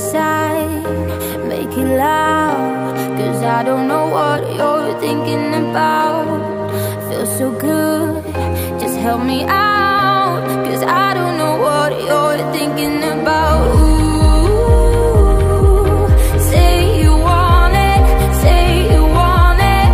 inside, make it loud, 'cause I don't know what you're thinking about. Feels so good, just help me out, 'cause I don't know what you're thinking about. Ooh, say you want it, say you want it.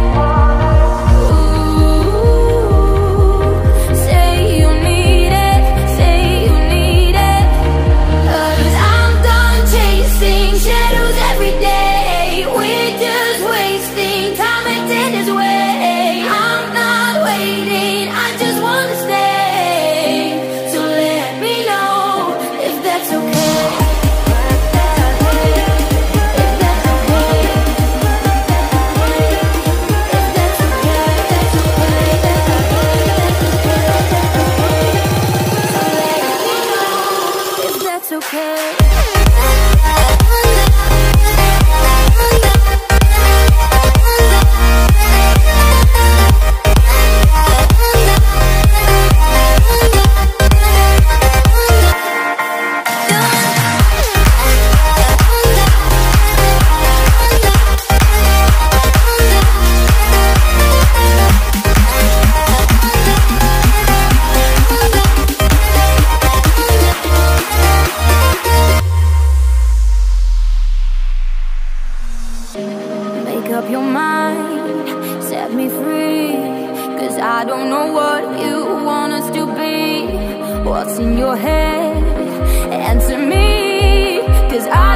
Ooh, say you need it, say you need it. 'Cause I'm done chasing shadows every day. We're just wasting time acting this way. I'm not waiting, I just wanna stay. So let me know if that's okay. If that's okay. Make up your mind, set me free, 'cause I don't know what you want us to be. What's in your head? Answer me, 'cause I